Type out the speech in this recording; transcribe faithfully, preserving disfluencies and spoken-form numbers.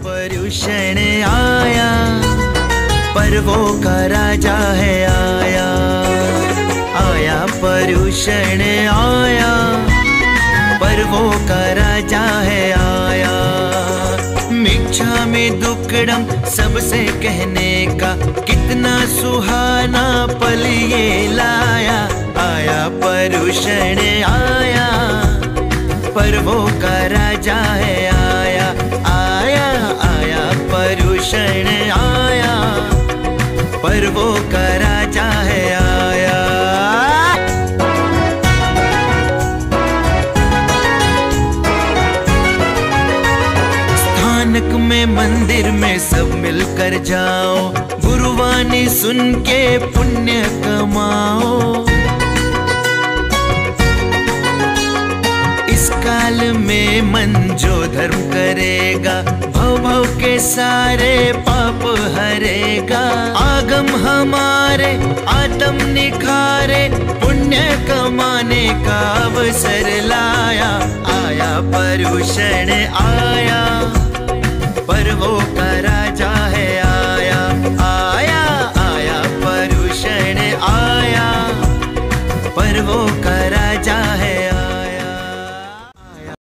पर्युषण आया, पर्वों का राजा है आया। आया पर्युषण आया, पर्वों का राजा है आया। मिच्छामि दुक्कडम सबसे कहने का, कितना सुहाना पल ये लाया। आया पर्युषण आया, पर्वों का राजा है आया। आया आया पर्युषण आया, पर्वों का राजा है आया। स्थानक में मंदिर में सब मिलकर जाओ, गुरुवाणी सुन के पुण्य कमाओ। इस काल में मन जो धर्म करेगा, भव भव के सारे पाप हरेगा। आगम हमारे आत्म निखारे, पुण्य कमाने का अवसर लाया। आया पर्युषण आया, पर्वों का